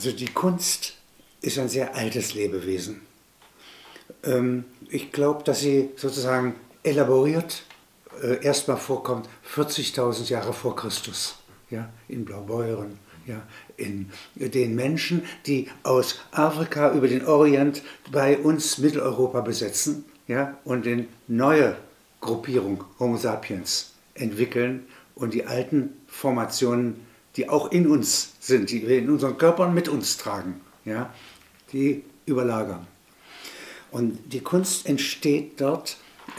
Also die Kunst ist ein sehr altes Lebewesen. Ich glaube, dass sie sozusagen elaboriert erstmal vorkommt 40.000 Jahre vor Christus, ja, in Blaubeuren, ja, in den Menschen, die aus Afrika über den Orient bei uns Mitteleuropa besetzen, ja, und eine neue Gruppierung Homo sapiens entwickeln und die alten Formationen, die auch in uns sind, die wir in unseren Körpern mit uns tragen, ja, die überlagern. Und die Kunst entsteht dort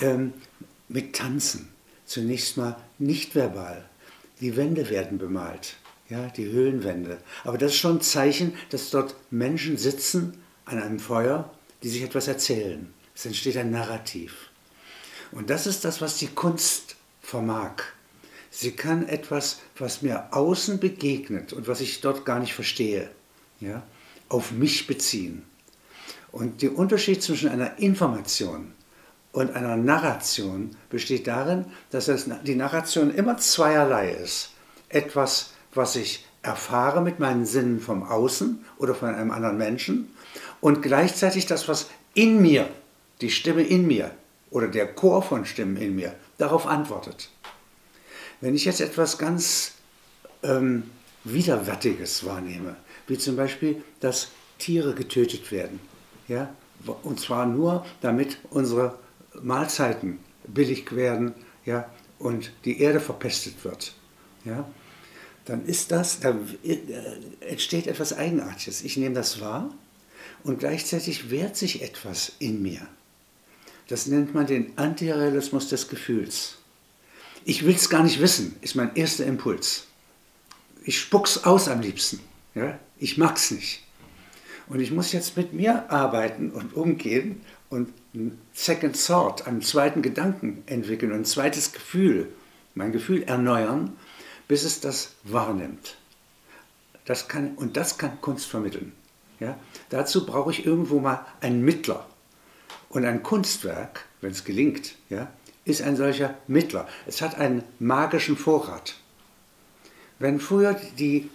mit Tanzen. Zunächst mal nicht verbal. Die Wände werden bemalt, ja, die Höhlenwände. Aber das ist schon ein Zeichen, dass dort Menschen sitzen an einem Feuer, die sich etwas erzählen. Es entsteht ein Narrativ. Und das ist das, was die Kunst vermag. Sie kann etwas, was mir außen begegnet und was ich dort gar nicht verstehe, ja, auf mich beziehen. Und der Unterschied zwischen einer Information und einer Narration besteht darin, dass die Narration immer zweierlei ist. Etwas, was ich erfahre mit meinen Sinnen vom Außen oder von einem anderen Menschen und gleichzeitig das, was in mir, die Stimme in mir oder der Chor von Stimmen in mir, darauf antwortet. Wenn ich jetzt etwas ganz Widerwärtiges wahrnehme, wie zum Beispiel, dass Tiere getötet werden, ja, und zwar nur, damit unsere Mahlzeiten billig werden, ja, und die Erde verpestet wird, ja, dann da entsteht etwas Eigenartiges. Ich nehme das wahr und gleichzeitig wehrt sich etwas in mir. Das nennt man den Antirealismus des Gefühls. Ich will es gar nicht wissen, ist mein erster Impuls. Ich spuck's aus am liebsten. Ja? Ich mag's nicht. Und ich muss jetzt mit mir arbeiten und umgehen und einen Second Thought, einen zweiten Gedanken entwickeln und ein zweites Gefühl, mein Gefühl erneuern, bis es das wahrnimmt. Das kann Kunst vermitteln. Ja? Dazu brauche ich irgendwo mal einen Mittler. Und ein Kunstwerk, wenn es gelingt, ja, ist ein solcher Mittler. Es hat einen magischen Vorrat. Wenn früher die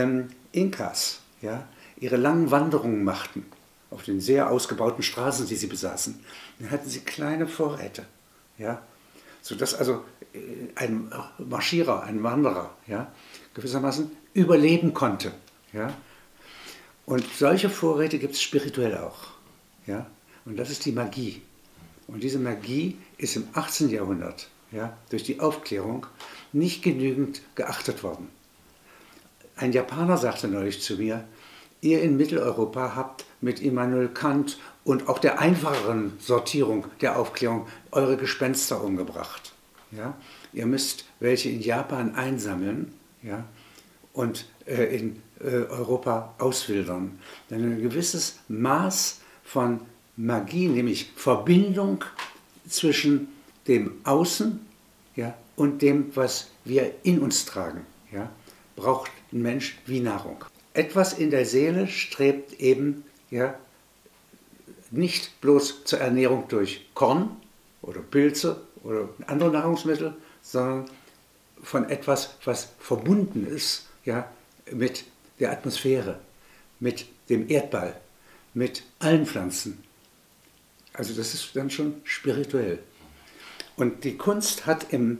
Inkas, ja, ihre langen Wanderungen machten, auf den sehr ausgebauten Straßen, die sie besaßen, dann hatten sie kleine Vorräte, ja, sodass also ein Marschierer, ein Wanderer, ja, gewissermaßen überleben konnte. Ja. Und solche Vorräte gibt es spirituell auch. Ja. Und das ist die Magie. Und diese Magie ist im 18. Jahrhundert, ja, durch die Aufklärung nicht genügend geachtet worden. Ein Japaner sagte neulich zu mir, ihr in Mitteleuropa habt mit Immanuel Kant und auch der einfacheren Sortierung der Aufklärung eure Gespenster umgebracht. Ja? Ihr müsst welche in Japan einsammeln, ja, und in Europa auswildern. Denn ein gewisses Maß von Magie, nämlich Verbindung zwischen dem Außen, ja, und dem, was wir in uns tragen, ja, braucht ein Mensch wie Nahrung. Etwas in der Seele strebt eben, ja, nicht bloß zur Ernährung durch Korn oder Pilze oder andere Nahrungsmittel, sondern von etwas, was verbunden ist, ja, mit der Atmosphäre, mit dem Erdball, mit allen Pflanzen. Also das ist dann schon spirituell. Und die Kunst hat in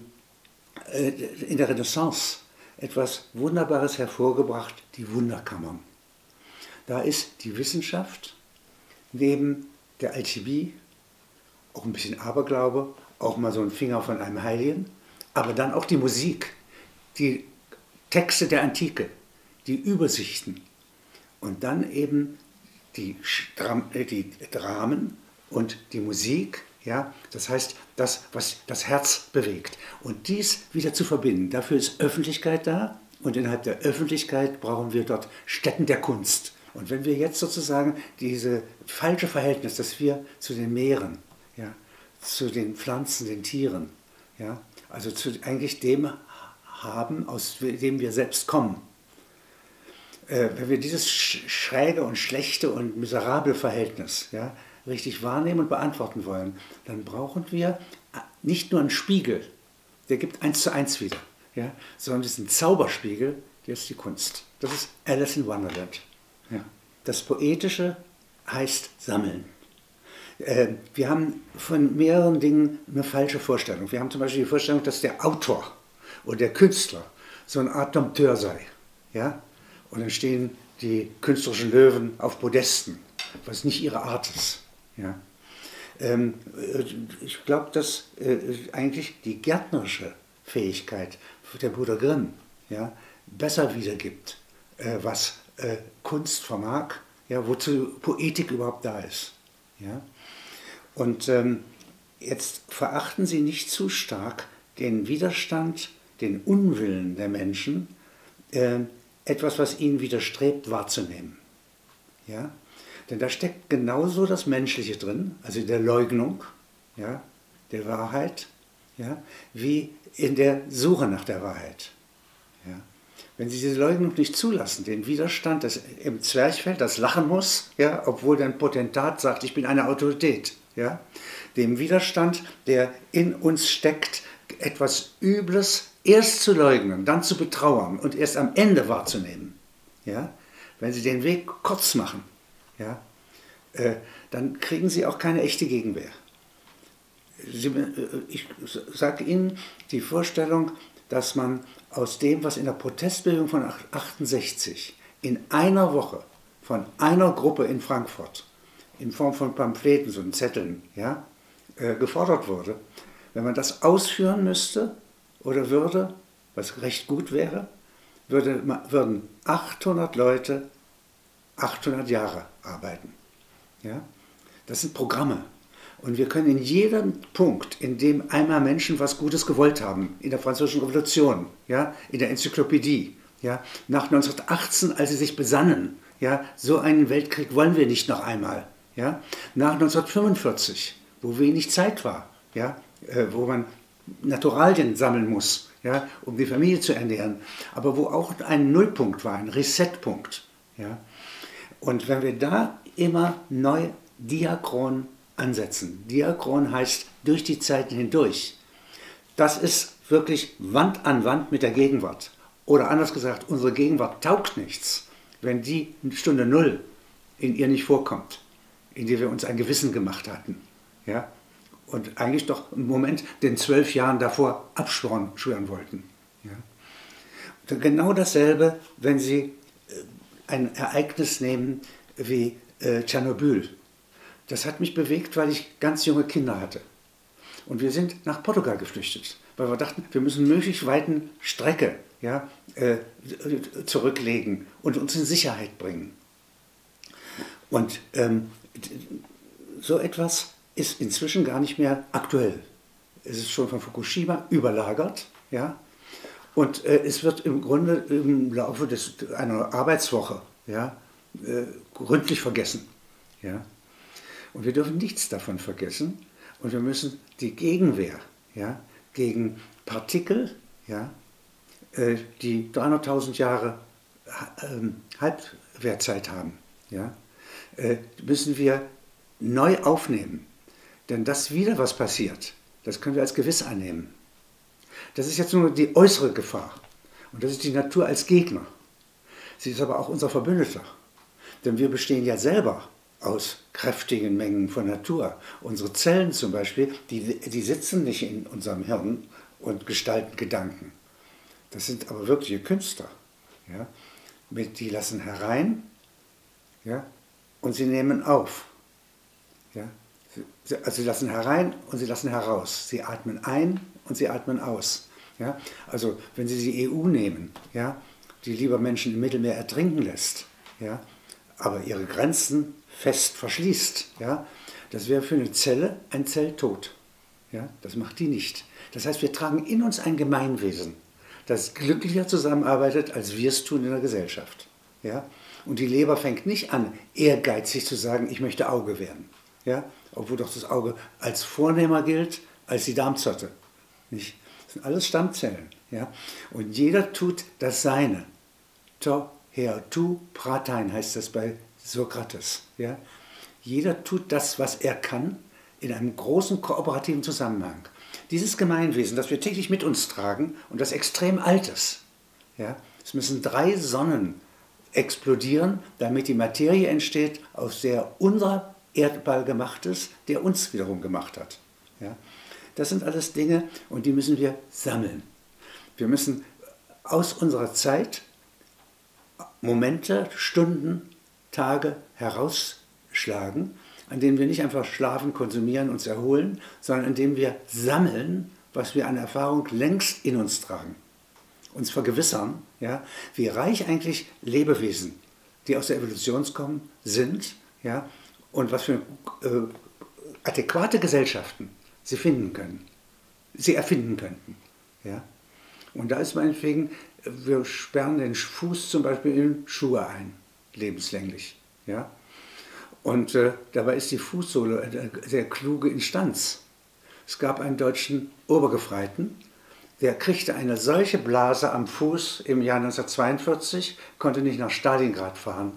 der Renaissance etwas Wunderbares hervorgebracht, die Wunderkammern. Da ist die Wissenschaft neben der Alchemie, auch ein bisschen Aberglaube, auch mal so ein Finger von einem Heiligen, aber dann auch die Musik, die Texte der Antike, die Übersichten und dann eben die Dramen und die Musik, ja, das heißt, das, was das Herz bewegt. Und dies wieder zu verbinden, dafür ist Öffentlichkeit da und innerhalb der Öffentlichkeit brauchen wir dort Stätten der Kunst. Und wenn wir jetzt sozusagen diese falsche Verhältnis, das wir zu den Meeren, ja, zu den Pflanzen, den Tieren, ja, also zu eigentlich dem haben, aus dem wir selbst kommen, wenn wir dieses schräge und schlechte und miserable Verhältnis, ja, richtig wahrnehmen und beantworten wollen, dann brauchen wir nicht nur einen Spiegel, der gibt 1:1 wieder, ja, sondern diesen Zauberspiegel, der ist die Kunst. Das ist Alice in Wonderland. Ja. Das Poetische heißt sammeln. Wir haben von mehreren Dingen eine falsche Vorstellung. Wir haben zum Beispiel die Vorstellung, dass der Autor oder der Künstler so eine Art Dompteur sei. Ja? Und dann stehen die künstlerischen Löwen auf Podesten, was nicht ihre Art ist. Ja? Ich glaube, dass eigentlich die gärtnerische Fähigkeit der Brüder Grimm, ja, besser wiedergibt, was Kunst vermag, ja, wozu Poetik überhaupt da ist. Ja? Und jetzt verachten Sie nicht zu stark den Widerstand, den Unwillen der Menschen, etwas, was ihnen widerstrebt, wahrzunehmen. Ja? Denn da steckt genauso das Menschliche drin, also der Leugnung, ja, der Wahrheit, ja, wie in der Suche nach der Wahrheit. Ja. Wenn Sie diese Leugnung nicht zulassen, den Widerstand, das im Zwerchfell, das lachen muss, ja, obwohl der Potentat sagt, ich bin eine Autorität, ja, dem Widerstand, der in uns steckt, etwas Übles erst zu leugnen, dann zu betrauern und erst am Ende wahrzunehmen. Ja. Wenn Sie den Weg kurz machen, ja, dann kriegen Sie auch keine echte Gegenwehr. Ich sage Ihnen die Vorstellung, dass man aus dem, was in der Protestbewegung von 68 in einer Woche von einer Gruppe in Frankfurt in Form von Pamphleten, so Zetteln, ja, gefordert wurde, wenn man das ausführen müsste oder würde, was recht gut wäre, würden 800 Leute 800 Jahre arbeiten. Ja? Das sind Programme. Und wir können in jedem Punkt, in dem einmal Menschen was Gutes gewollt haben, in der Französischen Revolution, ja, in der Enzyklopädie, ja, nach 1918, als sie sich besannen, ja, so einen Weltkrieg wollen wir nicht noch einmal, ja, nach 1945, wo wenig Zeit war, ja, wo man Naturalien sammeln muss, ja, um die Familie zu ernähren, aber wo auch ein Nullpunkt war, ein Resetpunkt. Ja. Und wenn wir da immer neu diachron ansetzen. Diachron heißt durch die Zeiten hindurch. Das ist wirklich Wand an Wand mit der Gegenwart. Oder anders gesagt, unsere Gegenwart taugt nichts, wenn die Stunde Null in ihr nicht vorkommt, in der wir uns ein Gewissen gemacht hatten. Ja? Und eigentlich doch im Moment den 12 Jahren davor abschwören wollten. Ja? Und genau dasselbe, wenn Sie ein Ereignis nehmen wie Tschernobyl. Das hat mich bewegt, weil ich ganz junge Kinder hatte. Und wir sind nach Portugal geflüchtet, weil wir dachten, wir müssen möglichst weiten Strecke, ja, zurücklegen und uns in Sicherheit bringen. Und so etwas ist inzwischen gar nicht mehr aktuell. Es ist schon von Fukushima überlagert, ja, und es wird im Grunde im Laufe einer Arbeitswoche, ja, gründlich vergessen. Ja. Und wir dürfen nichts davon vergessen und wir müssen die Gegenwehr, ja, gegen Partikel, ja, die 300.000 Jahre Halbwertzeit haben, ja, müssen wir neu aufnehmen. Denn dass wieder was passiert, das können wir als gewiss annehmen. Das ist jetzt nur die äußere Gefahr und das ist die Natur als Gegner. Sie ist aber auch unser Verbündeter, denn wir bestehen ja selber aus kräftigen Mengen von Natur. Unsere Zellen zum Beispiel, die sitzen nicht in unserem Hirn und gestalten Gedanken. Das sind aber wirkliche Künstler. Ja? Die lassen herein, ja? Und sie nehmen auf. Ja? Also sie lassen herein und sie lassen heraus. Sie atmen ein und sie atmen aus. Ja? Also wenn Sie die EU nehmen, ja? Die lieber Menschen im Mittelmeer ertrinken lässt, ja? Aber ihre Grenzen fest verschließt, ja, das wäre für eine Zelle ein Zelltod. Ja, das macht die nicht. Das heißt, wir tragen in uns ein Gemeinwesen, das glücklicher zusammenarbeitet, als wir es tun in der Gesellschaft. Ja? Und die Leber fängt nicht an, ehrgeizig zu sagen, ich möchte Auge werden. Ja? Obwohl doch das Auge als vornehmer gilt, als die Darmzotte. Nicht? Das sind alles Stammzellen. Ja? Und jeder tut das Seine. To, her, tu, pratein heißt das bei Sokrates. Ja? Jeder tut das, was er kann, in einem großen kooperativen Zusammenhang. Dieses Gemeinwesen, das wir täglich mit uns tragen und das extrem alt ist. Ja? Es müssen 3 Sonnen explodieren, damit die Materie entsteht, aus der unser Erdball gemacht ist, der uns wiederum gemacht hat. Ja? Das sind alles Dinge und die müssen wir sammeln. Wir müssen aus unserer Zeit Momente, Stunden, Tage herausschlagen, an denen wir nicht einfach schlafen, konsumieren, uns erholen, sondern in denen wir sammeln, was wir an Erfahrung längst in uns tragen. Uns vergewissern, ja, wie reich eigentlich Lebewesen, die aus der Evolution kommen, sind, ja, und was für adäquate Gesellschaften sie finden können, sie erfinden könnten. Ja. Und da ist meinetwegen, wir sperren den Fuß zum Beispiel in Schuhe ein, lebenslänglich. Ja. Und dabei ist die Fußsohle eine sehr kluge Instanz. Es gab einen deutschen Obergefreiten, der kriegte eine solche Blase am Fuß im Jahr 1942, konnte nicht nach Stalingrad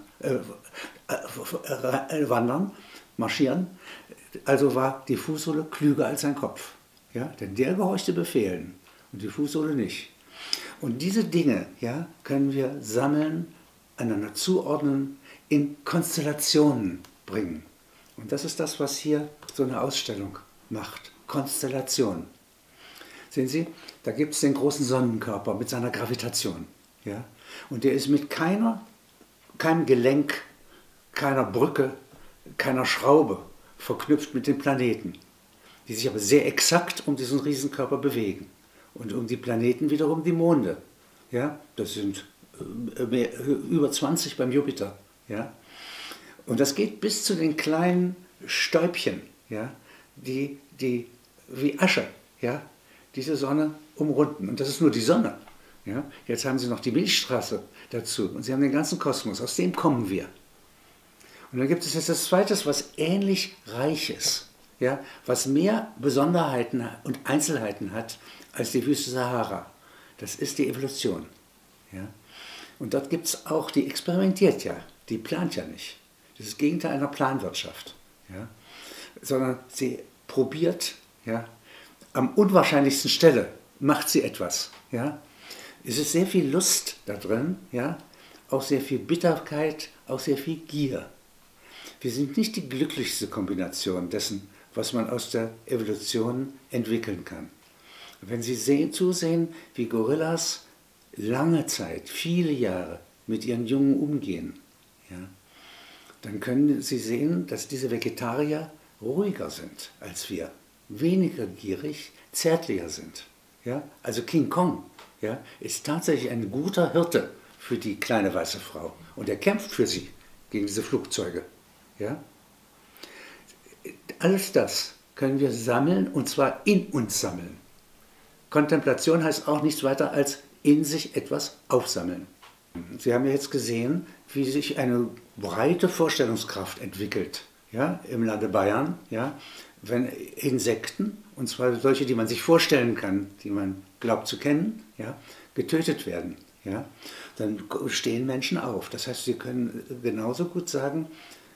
wandern, marschieren. Also war die Fußsohle klüger als sein Kopf. Ja? Denn der gehorchte Befehlen und die Fußsohle nicht. Und diese Dinge, ja, können wir sammeln, einander zuordnen, in Konstellationen bringen. Und das ist das, was hier so eine Ausstellung macht. Konstellation. Sehen Sie, da gibt es den großen Sonnenkörper mit seiner Gravitation. Ja? Und der ist mit keinem Gelenk, keiner Brücke, keiner Schraube verknüpft mit den Planeten, die sich aber sehr exakt um diesen Riesenkörper bewegen. Und um die Planeten wiederum die Monde. Ja? Das sind über 20 beim Jupiter. Ja? Und das geht bis zu den kleinen Stäubchen, ja? die wie Asche, ja? diese Sonne umrunden. Und das ist nur die Sonne. Ja? Jetzt haben Sie noch die Milchstraße dazu und Sie haben den ganzen Kosmos, aus dem kommen wir. Und dann gibt es jetzt das Zweite, was ähnlich reich ist, ja? Was mehr Besonderheiten und Einzelheiten hat als die Wüste Sahara. Das ist die Evolution. Ja? Und dort gibt es auch, die experimentiert ja, die plant ja nicht. Das ist das Gegenteil einer Planwirtschaft. Ja? Sondern sie probiert, ja, am unwahrscheinlichsten Stelle macht sie etwas. Ja? Es ist sehr viel Lust da drin, ja? Auch sehr viel Bitterkeit, auch sehr viel Gier. Wir sind nicht die glücklichste Kombination dessen, was man aus der Evolution entwickeln kann. Wenn Sie zusehen, wie Gorillas lange Zeit, viele Jahre mit ihren Jungen umgehen, ja, dann können Sie sehen, dass diese Vegetarier ruhiger sind als wir, weniger gierig, zärtlicher sind. Ja? Also King Kong, ja, ist tatsächlich ein guter Hirte für die kleine weiße Frau und er kämpft für sie gegen diese Flugzeuge. Ja? Alles das können wir sammeln und zwar in uns sammeln. Kontemplation heißt auch nichts weiter als in sich etwas aufsammeln. Sie haben ja jetzt gesehen, wie sich eine breite Vorstellungskraft entwickelt, ja, im Lande Bayern, ja, wenn Insekten, und zwar solche, die man sich vorstellen kann, die man glaubt zu kennen, ja, getötet werden. Ja, dann stehen Menschen auf. Das heißt, sie können genauso gut sagen,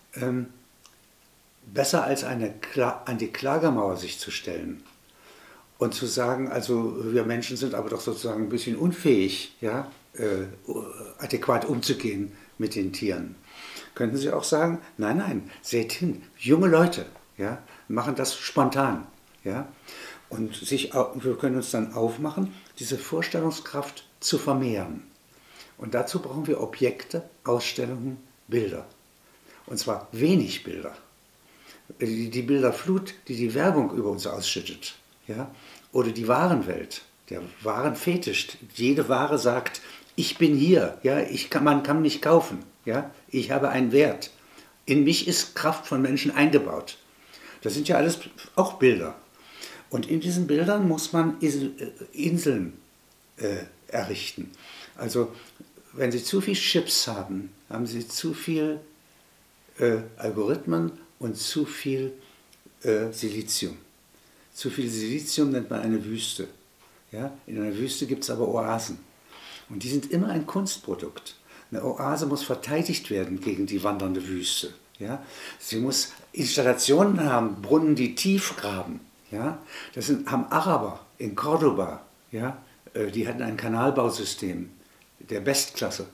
besser als an die Klagemauer sich zu stellen und zu sagen, also wir Menschen sind aber doch sozusagen ein bisschen unfähig, ja, adäquat umzugehen mit den Tieren. Könnten Sie auch sagen, nein, nein, seht hin, junge Leute, ja, machen das spontan. Ja, und wir können uns dann aufmachen, diese Vorstellungskraft zu vermehren. Und dazu brauchen wir Objekte, Ausstellungen, Bilder. Und zwar wenig Bilder. Die Bilderflut, die die Werbung über uns ausschüttet. Ja? Oder die Warenwelt, der Warenfetisch. Jede Ware sagt, ich bin hier, ja? Man kann mich kaufen. Ja? Ich habe einen Wert. In mich ist Kraft von Menschen eingebaut. Das sind ja alles auch Bilder. Und in diesen Bildern muss man Inseln errichten. Also wenn Sie zu viel Chips haben, haben Sie zu viel Algorithmen und zu viel Silizium. Zu viel Silizium nennt man eine Wüste. Ja? In einer Wüste gibt es aber Oasen. Und die sind immer ein Kunstprodukt. Eine Oase muss verteidigt werden gegen die wandernde Wüste. Ja? Sie muss Installationen haben, Brunnen, die tief graben. Ja? Haben Araber in Cordoba. Ja? Die hatten ein Kanalbausystem der Bestklasse.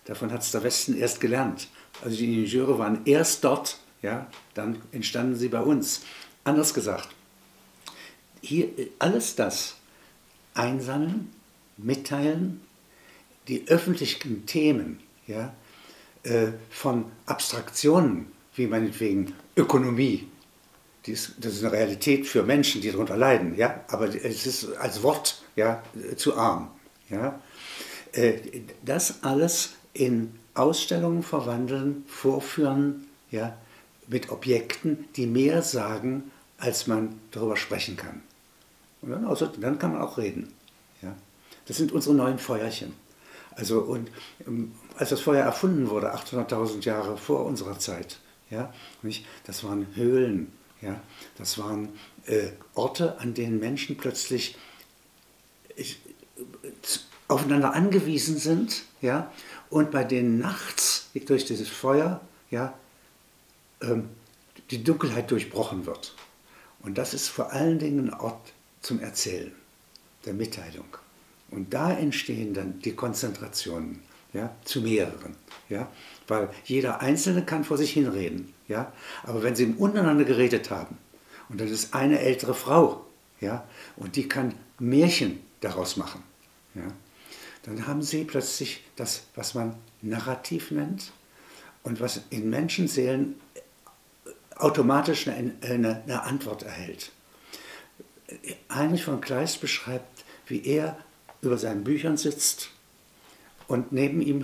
Davon hat es der Westen erst gelernt. Also die Ingenieure waren erst dort, ja, dann entstanden sie bei uns. Anders gesagt, hier alles das einsammeln, mitteilen, die öffentlichen Themen, ja, von Abstraktionen, wie meinetwegen Ökonomie, das ist eine Realität für Menschen, die darunter leiden, ja, aber es ist als Wort, ja, zu arm. Ja. Das alles in Ausstellungen verwandeln, vorführen, ja, mit Objekten, die mehr sagen, als man darüber sprechen kann. Und dann kann man auch reden. Ja. Das sind unsere neuen Feuerchen. Also, und als das Feuer erfunden wurde, 800.000 Jahre vor unserer Zeit, ja, nicht, das waren Höhlen, ja, das waren Orte, an denen Menschen plötzlich aufeinander angewiesen sind, ja, und bei denen nachts durch dieses Feuer, ja, die Dunkelheit durchbrochen wird. Und das ist vor allen Dingen ein Ort zum Erzählen, der Mitteilung. Und da entstehen dann die Konzentrationen, ja, zu mehreren. Ja, weil jeder Einzelne kann vor sich hinreden. Ja, aber wenn sie untereinander geredet haben, und das ist eine ältere Frau, ja, und die kann Märchen daraus machen, ja, dann haben sie plötzlich das, was man Narrativ nennt und was in Menschenseelen automatisch eine Antwort erhält. Heinrich von Kleist beschreibt, wie er über seinen Büchern sitzt und neben ihm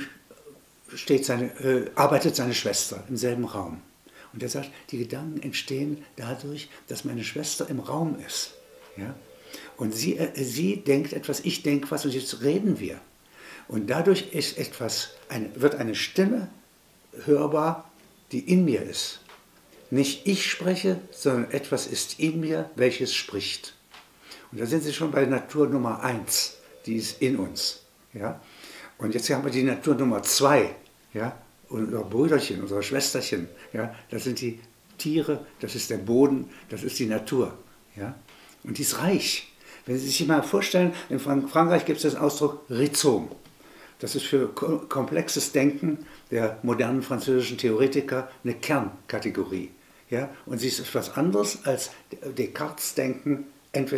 arbeitet seine Schwester im selben Raum. Und er sagt, die Gedanken entstehen dadurch, dass meine Schwester im Raum ist. Ja? Und sie denkt etwas, ich denke was und jetzt reden wir. Und dadurch ist wird eine Stimme hörbar, die in mir ist. Nicht ich spreche, sondern etwas ist in mir, welches spricht. Und da sind Sie schon bei Natur Nummer 1, die ist in uns. Ja? Und jetzt haben wir die Natur Nummer 2, ja? Unser Brüderchen, unser Schwesterchen. Ja? Das sind die Tiere, das ist der Boden, das ist die Natur. Ja? Und die ist reich. Wenn Sie sich mal vorstellen, in Frankreich gibt es den Ausdruck Rhizom. Das ist für komplexes Denken der modernen französischen Theoretiker eine Kernkategorie. Ja? Und sie ist etwas anderes als Descartes Denken,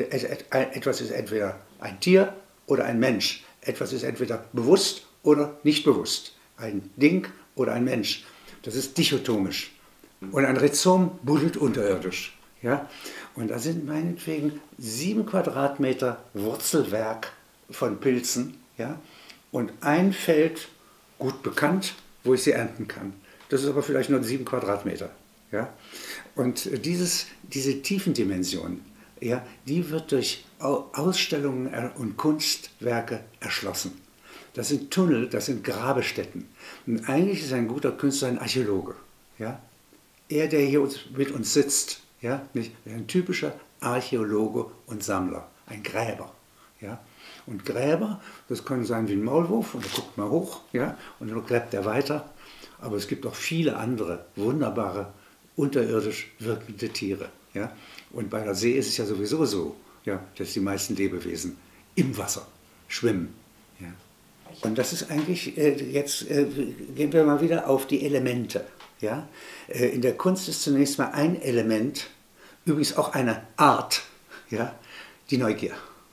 etwas ist entweder ein Tier oder ein Mensch. Etwas ist entweder bewusst oder nicht bewusst. Ein Ding oder ein Mensch. Das ist dichotomisch. Und ein Rhizom buddelt unterirdisch. Ja? Und da sind meinetwegen 7 Quadratmeter Wurzelwerk von Pilzen. Ja? Und ein Feld, gut bekannt, wo ich sie ernten kann. Das ist aber vielleicht nur 7 Quadratmeter. Ja? Und diese Tiefendimension, ja, die wird durch Ausstellungen und Kunstwerke erschlossen. Das sind Tunnel, das sind Grabestätten. Und eigentlich ist ein guter Künstler ein Archäologe. Ja? Er, der hier mit uns sitzt, ja, ein typischer Archäologe und Sammler, ein Gräber. Ja? Und Gräber, das können sein wie ein Maulwurf, und er guckt mal hoch, ja, und dann gräbt er weiter. Aber es gibt auch viele andere wunderbare, unterirdisch wirkende Tiere. Ja? Und bei der See ist es ja sowieso so, ja, dass die meisten Lebewesen im Wasser schwimmen. Ja? Und das ist eigentlich, jetzt gehen wir mal wieder auf die Elemente. Ja? In der Kunst ist zunächst mal ein Element, übrigens auch eine Art, ja, die Neugier.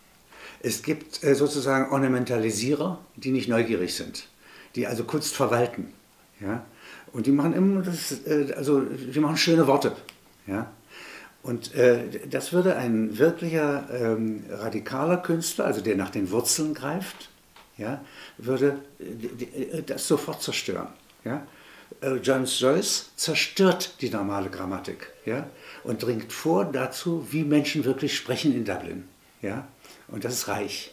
Es gibt sozusagen Ornamentalisierer, die nicht neugierig sind, die also Kunst verwalten. Ja? Und die machen immer die machen schöne Worte. Ja? Und das würde ein wirklicher radikaler Künstler, also der nach den Wurzeln greift, ja, würde das sofort zerstören. Ja? James Joyce zerstört die normale Grammatik, ja, und dringt vor dazu, wie Menschen wirklich sprechen in Dublin. Ja? Und das ist reich.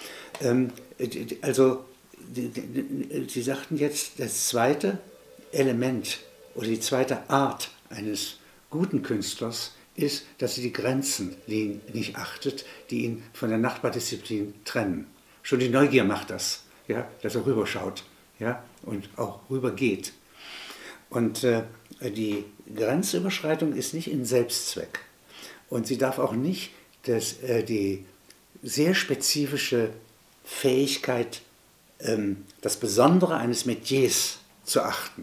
Sie sagten jetzt, das zweite Element oder die zweite Art eines guten Künstlers ist, dass sie die Grenzen nicht achtet, die ihn von der Nachbardisziplin trennen. Schon die Neugier macht das, ja, dass er rüberschaut, ja, und auch rübergeht. Und die Grenzüberschreitung ist nicht in Selbstzweck. Und sie darf auch nicht die sehr spezifische Fähigkeit das Besondere eines Metiers zu achten,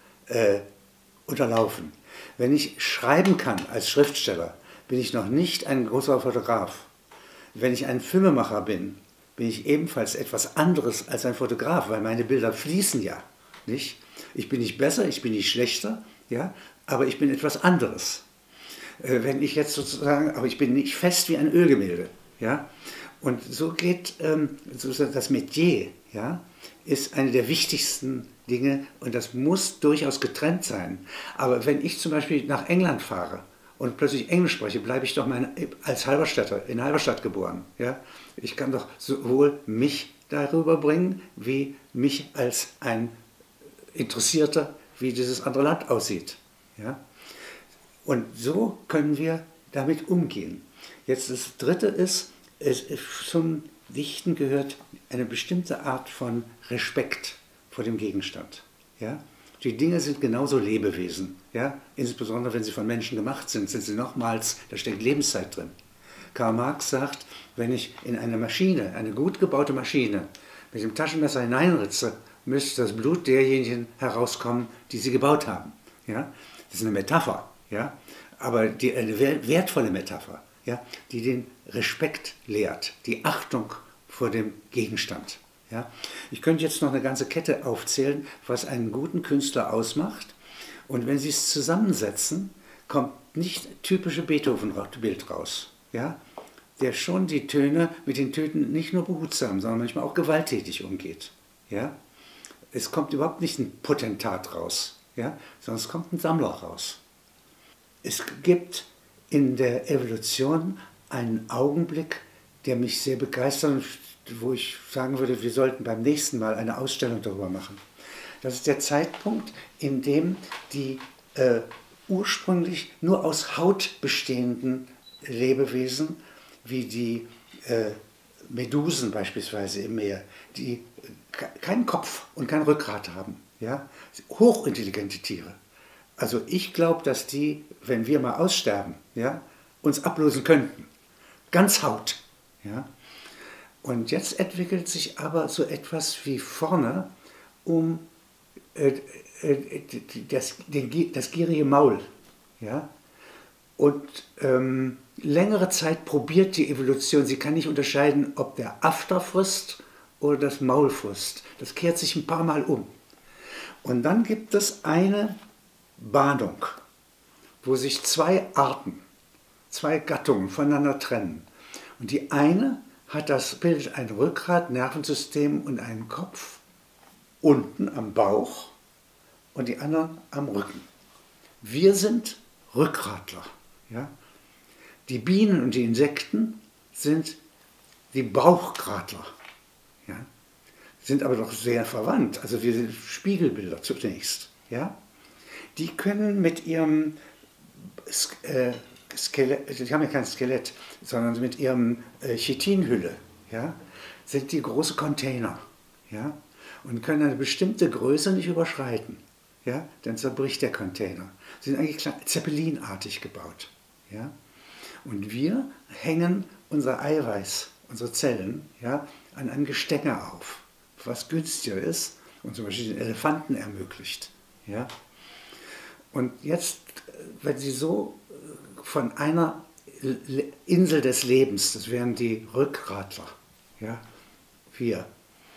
unterlaufen. Wenn ich schreiben kann als Schriftsteller, bin ich noch nicht ein großer Fotograf. Wenn ich ein Filmemacher bin, bin ich ebenfalls etwas anderes als ein Fotograf, weil meine Bilder fließen ja, nicht? Ich bin nicht besser, ich bin nicht schlechter, ja, aber ich bin etwas anderes. Wenn ich jetzt sozusagen, aber ich bin nicht fest wie ein Ölgemälde, ja. Und so geht das Metier, ja, ist eine der wichtigsten Dinge und das muss durchaus getrennt sein. Aber wenn ich zum Beispiel nach England fahre und plötzlich Englisch spreche, bleibe ich doch als Halberstädter, in Halberstadt geboren. Ja? Ich kann doch sowohl mich darüber bringen, wie mich als ein Interessierter, wie dieses andere Land aussieht. Ja? Und so können wir damit umgehen. Jetzt das Dritte ist, zum Dichten gehört eine bestimmte Art von Respekt vor dem Gegenstand. Ja? Die Dinge sind genauso Lebewesen. Ja? Insbesondere wenn sie von Menschen gemacht sind, sind sie nochmals, da steckt Lebenszeit drin. Karl Marx sagt, wenn ich in eine Maschine, eine gut gebaute Maschine, mit dem Taschenmesser hineinritze, müsste das Blut derjenigen herauskommen, die sie gebaut haben. Ja? Das ist eine Metapher, ja? Aber eine wertvolle Metapher, ja? Die den Respekt lehrt, die Achtung vor dem Gegenstand. Ja? Ich könnte jetzt noch eine ganze Kette aufzählen, was einen guten Künstler ausmacht. Und wenn Sie es zusammensetzen, kommt nicht typische Beethoven-Bild raus. Ja? Der schon die Töne mit den Tönen nicht nur behutsam, sondern manchmal auch gewalttätig umgeht. Ja? Es kommt überhaupt nicht ein Potentat raus, ja? Sondern es kommt ein Sammler raus. Es gibt in der Evolution einen Augenblick, der mich sehr begeistert und wo ich sagen würde, wir sollten beim nächsten Mal eine Ausstellung darüber machen. Das ist der Zeitpunkt, in dem die ursprünglich nur aus Haut bestehenden Lebewesen, wie die Medusen beispielsweise im Meer, die keinen Kopf und kein Rückgrat haben, ja? Hochintelligente Tiere. Also ich glaube, dass die, wenn wir mal aussterben, ja, uns ablösen könnten. Ganz Haut. Ja? Und jetzt entwickelt sich aber so etwas wie vorne um das gierige Maul. Ja? Und längere Zeit probiert die Evolution, sie kann nicht unterscheiden, ob der After frisst oder das Maul frisst. Das kehrt sich ein paar Mal um. Und dann gibt es eine Bahnung, wo sich zwei Arten, zwei Gattungen voneinander trennen. Und die eine bildet ein Rückgrat, Nervensystem und einen Kopf unten am Bauch und die anderen am Rücken. Wir sind Rückgratler. Ja? Die Bienen und die Insekten sind die Bauchgratler. Ja? Sind aber doch sehr verwandt. Also wir sind Spiegelbilder zunächst. Ja? Die können mit ihrem Skelett, die haben ja kein Skelett, sondern mit ihrem Chitinhülle, ja, sind die große Container, ja, und können eine bestimmte Größe nicht überschreiten, ja, dann zerbricht der Container. Sie sind eigentlich zeppelinartig gebaut, ja, und wir hängen unser Eiweiß, unsere Zellen, ja, an einem Gestänge auf, was günstiger ist und zum Beispiel den Elefanten ermöglicht, ja. Und jetzt, wenn Sie so von einer Insel des Lebens, das wären die Rückgratler, ja, wir,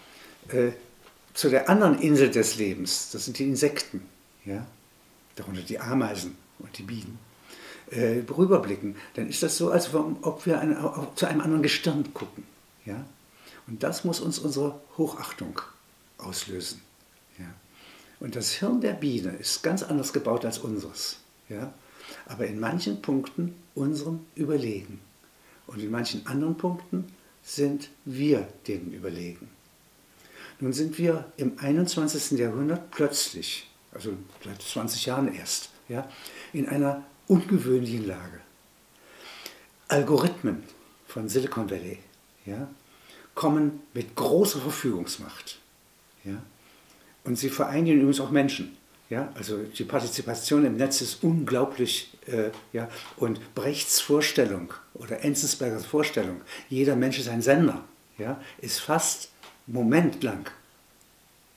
zu der anderen Insel des Lebens, das sind die Insekten, ja, darunter die Ameisen und die Bienen, rüberblicken, dann ist das so, als ob wir zu einem anderen Gestirn gucken. Ja? Und das muss uns unsere Hochachtung auslösen. Ja? Und das Hirn der Biene ist ganz anders gebaut als unseres. Ja? Aber in manchen Punkten unserem überlegen. Und in manchen anderen Punkten sind wir denen überlegen. Nun sind wir im 21. Jahrhundert plötzlich, also seit 20 Jahren erst, ja, in einer ungewöhnlichen Lage. Algorithmen von Silicon Valley, ja, kommen mit großer Verfügungsmacht. Ja, und sie vereinigen übrigens auch Menschen. Ja, also die Partizipation im Netz ist unglaublich. Ja, und Brechts Vorstellung oder Enzensbergers Vorstellung, jeder Mensch ist ein Sender, ja, ist fast momentlang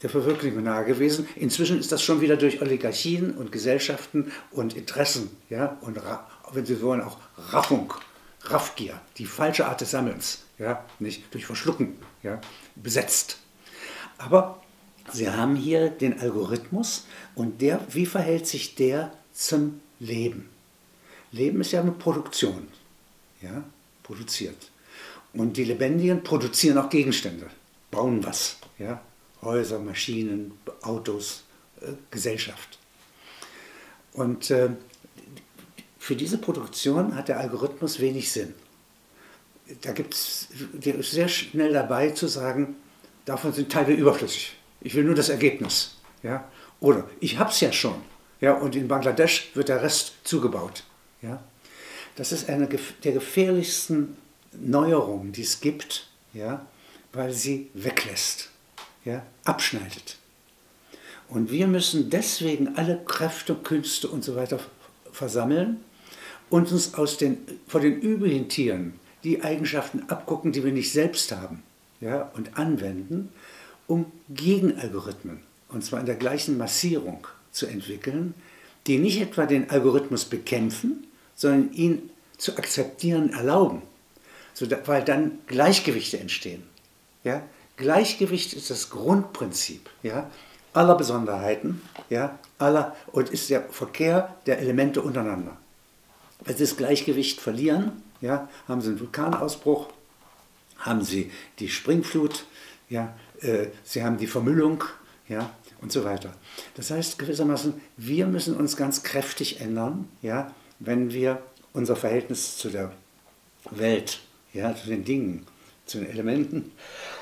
der Verwirklichung nahe gewesen. Inzwischen ist das schon wieder durch Oligarchien und Gesellschaften und Interessen, ja, und wenn Sie wollen auch Raffung, Raffgier, die falsche Art des Sammelns, ja, nicht durch Verschlucken, ja, besetzt. Aber Sie haben hier den Algorithmus und wie verhält sich der zum Leben? Leben ist ja eine Produktion, ja, produziert. Und die Lebendigen produzieren auch Gegenstände, bauen was, ja, Häuser, Maschinen, Autos, Gesellschaft. Und für diese Produktion hat der Algorithmus wenig Sinn. Der ist sehr schnell dabei zu sagen, davon sind Teile überflüssig. Ich will nur das Ergebnis. Ja? Oder ich habe es ja schon. Ja? Und in Bangladesch wird der Rest zugebaut. Ja? Das ist eine der gefährlichsten Neuerungen, die es gibt, ja? Weil sie weglässt, ja? Abschneidet. Und wir müssen deswegen alle Kräfte, Künste und so weiter versammeln und uns von den übrigen Tieren die Eigenschaften abgucken, die wir nicht selbst haben, ja? Und anwenden, um Gegenalgorithmen, und zwar in der gleichen Massierung, zu entwickeln, die nicht etwa den Algorithmus bekämpfen, sondern ihn zu akzeptieren erlauben, weil dann Gleichgewichte entstehen. Ja? Gleichgewicht ist das Grundprinzip, ja, aller Besonderheiten, ja, und ist der Verkehr der Elemente untereinander. Wenn Sie das Gleichgewicht verlieren, ja, haben Sie einen Vulkanausbruch, haben Sie die Springflut, ja, Sie haben die Vermüllung, ja, und so weiter. Das heißt gewissermaßen, wir müssen uns ganz kräftig ändern, ja, wenn wir unser Verhältnis zu der Welt, ja, zu den Dingen, zu den Elementen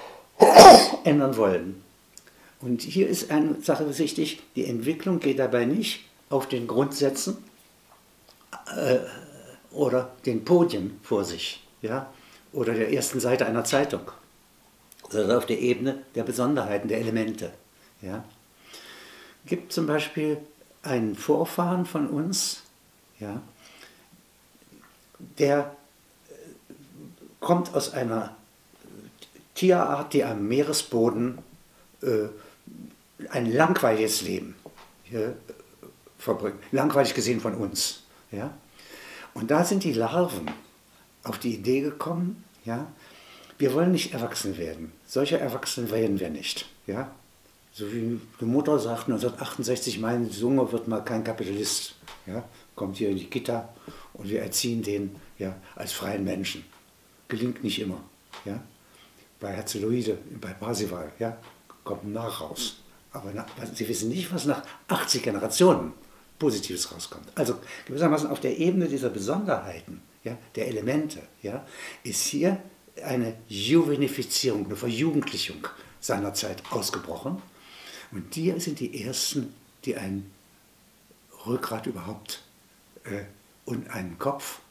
ändern wollen. Und hier ist eine Sache wichtig, die Entwicklung geht dabei nicht auf den Grundsätzen oder den Podien vor sich, ja, oder der ersten Seite einer Zeitung, sondern auf der Ebene der Besonderheiten, der Elemente. Ja. Gibt zum Beispiel einen Vorfahren von uns, ja, der kommt aus einer Tierart, die am Meeresboden ein langweiliges Leben verbringt, langweilig gesehen von uns. Ja? Und da sind die Larven auf die Idee gekommen, ja, wir wollen nicht erwachsen werden. Solche Erwachsene werden wir nicht. Ja? So wie die Mutter sagt 1968, mein Junge wird mal kein Kapitalist. Ja? Kommt hier in die Kita und wir erziehen den, ja, als freien Menschen. Gelingt nicht immer. Ja? Bei Herzeloide, bei Parsival, ja, kommt ein Nach raus. Aber Sie wissen nicht, was nach 80 Generationen Positives rauskommt. Also gewissermaßen auf der Ebene dieser Besonderheiten, ja, der Elemente, ja, ist hier eine Juvenifizierung, eine Verjugendlichung seinerzeit ausgebrochen. Und die sind die Ersten, die ein Rückgrat überhaupt und einen Kopf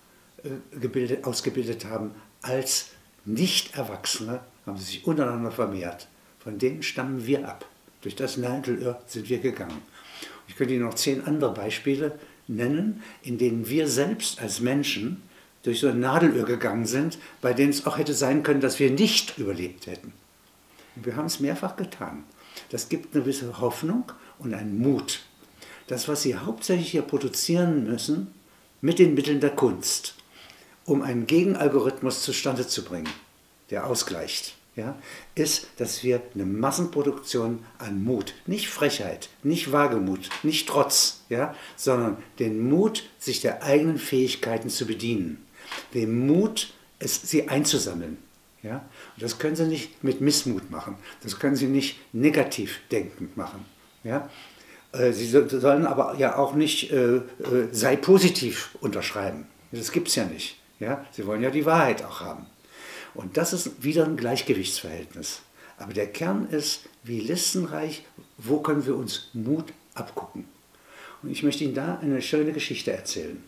ausgebildet haben. Als Nicht-Erwachsene haben sie sich untereinander vermehrt. Von denen stammen wir ab. Durch das Nadelöhr sind wir gegangen. Ich könnte Ihnen noch 10 andere Beispiele nennen, in denen wir selbst als Menschen durch so ein Nadelöhr gegangen sind, bei denen es auch hätte sein können, dass wir nicht überlebt hätten. Und wir haben es mehrfach getan. Das gibt eine gewisse Hoffnung und einen Mut. Das, was Sie hauptsächlich hier produzieren müssen, mit den Mitteln der Kunst, um einen Gegenalgorithmus zustande zu bringen, der ausgleicht, ja, ist, dass wir eine Massenproduktion an Mut, nicht Frechheit, nicht Wagemut, nicht Trotz, ja, sondern den Mut, sich der eigenen Fähigkeiten zu bedienen, den Mut, sie einzusammeln. Ja. Und das können Sie nicht mit Missmut machen, das können Sie nicht negativ denkend machen. Ja. Sie sollen aber ja auch nicht sei positiv unterschreiben, das gibt es ja nicht. Ja. Sie wollen ja die Wahrheit auch haben. Und das ist wieder ein Gleichgewichtsverhältnis. Aber der Kern ist, wie listenreich, wo können wir uns Mut abgucken? Und ich möchte Ihnen da eine schöne Geschichte erzählen.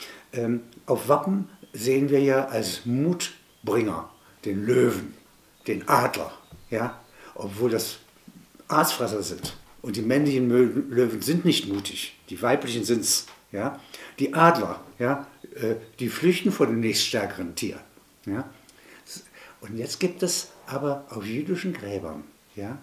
Auf Wappen sehen wir ja als Mutbringer den Löwen, den Adler, ja? Obwohl das Aasfresser sind. Und die männlichen Löwen sind nicht mutig, die weiblichen sind es. Ja? Die Adler, ja? Die flüchten vor dem nächststärkeren Tier. Ja? Und jetzt gibt es aber auf jüdischen Gräbern, ja,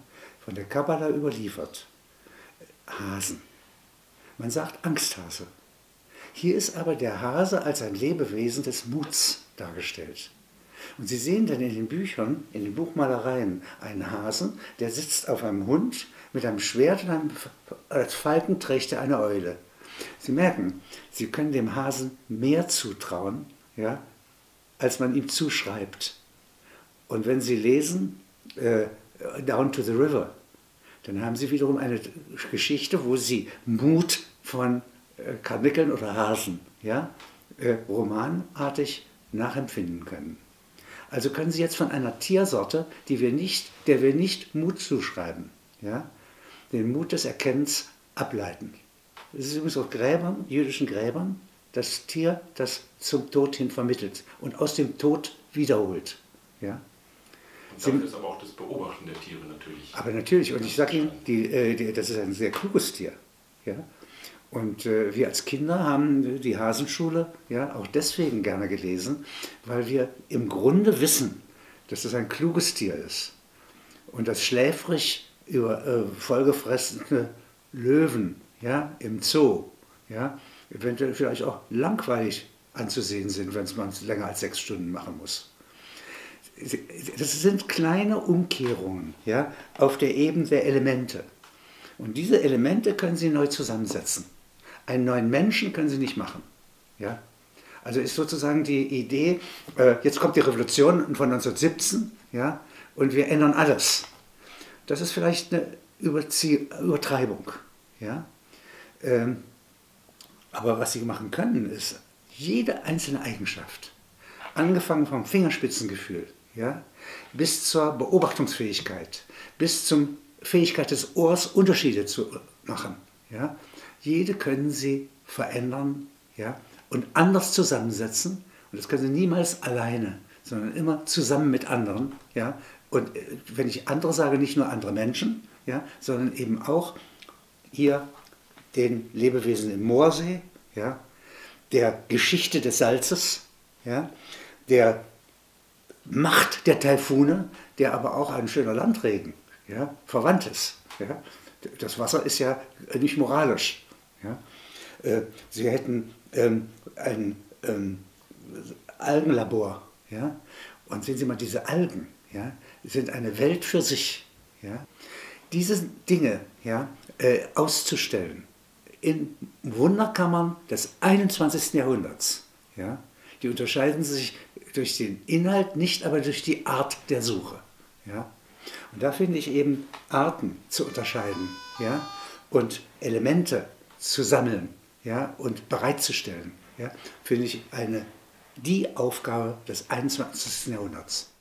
von der Kabbala überliefert. Hasen. Man sagt Angsthase. Hier ist aber der Hase als ein Lebewesen des Muts dargestellt. Und Sie sehen dann in den Büchern, in den Buchmalereien, einen Hasen, der sitzt auf einem Hund mit einem Schwert und als Falken trägt er eine Eule. Sie merken, Sie können dem Hasen mehr zutrauen, ja, als man ihm zuschreibt. Und wenn Sie lesen Down to the River, dann haben Sie wiederum eine Geschichte, wo Sie Mut von Karnickeln oder Hasen, ja, romanartig nachempfinden können. Also können Sie jetzt von einer Tiersorte, der wir nicht Mut zuschreiben, ja, den Mut des Erkennens ableiten. Es ist übrigens auf Gräbern, jüdischen Gräbern, das Tier, das zum Tod hin vermittelt und aus dem Tod wiederholt. Ja. Und dafür ist aber auch das Beobachten der Tiere natürlich. Aber natürlich, und ich sage Ihnen, das ist ein sehr kluges Tier. Ja. Und wir als Kinder haben die Hasenschule ja auch deswegen gerne gelesen, weil wir im Grunde wissen, dass es ein kluges Tier ist. Und das schläfrig über vollgefressene Löwen, ja, im Zoo, ja, eventuell vielleicht auch langweilig anzusehen sind, wenn man es länger als 6 Stunden machen muss. Das sind kleine Umkehrungen, ja, auf der Ebene der Elemente. Und diese Elemente können Sie neu zusammensetzen. Einen neuen Menschen können Sie nicht machen. Ja? Also ist sozusagen die Idee, jetzt kommt die Revolution von 1917, ja, und wir ändern alles. Das ist vielleicht eine Übertreibung. Ja? Aber was Sie machen können, ist jede einzelne Eigenschaft, angefangen vom Fingerspitzengefühl, ja, bis zur Beobachtungsfähigkeit, bis zur Fähigkeit des Ohrs, Unterschiede zu machen. Ja. Jede können Sie verändern, ja, und anders zusammensetzen. Und das können Sie niemals alleine, sondern immer zusammen mit anderen. Ja. Und wenn ich andere sage, nicht nur andere Menschen, ja, sondern eben auch hier den Lebewesen im Moorsee, ja, der Geschichte des Salzes, ja, der Macht der Taifune, der aber auch ein schöner Landregen, ja, verwandt ist. Ja. Das Wasser ist ja nicht moralisch. Ja. Sie hätten ein Algenlabor. Ja. Und sehen Sie mal, diese Algen, ja, sind eine Welt für sich. Ja. Diese Dinge, ja, auszustellen in Wunderkammern des 21. Jahrhunderts, ja, die unterscheiden sich durch den Inhalt, nicht aber durch die Art der Suche. Ja. Und da finde ich eben Arten zu unterscheiden, ja, und Elemente zu sammeln, ja, und bereitzustellen, ja, finde ich die Aufgabe des 21. Jahrhunderts.